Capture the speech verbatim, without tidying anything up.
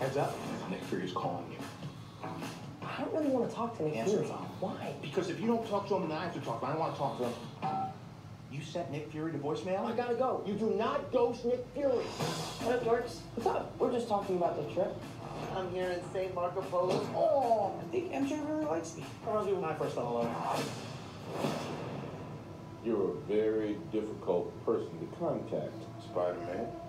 Heads up, Nick Fury's calling you. I don't really want to talk to Nick Answer Fury. phone. Why? Because if you don't talk to him, then I have to talk. I don't want to talk to him. You sent Nick Fury to voicemail? I gotta go. You do not ghost Nick Fury. What up, Dorks? What's up? We're just talking about the trip. I'm here in Saint Marco Polo. Oh, I think M J really likes me. Reminds me when I first fell in love. You're a very difficult person to contact, Spider-Man.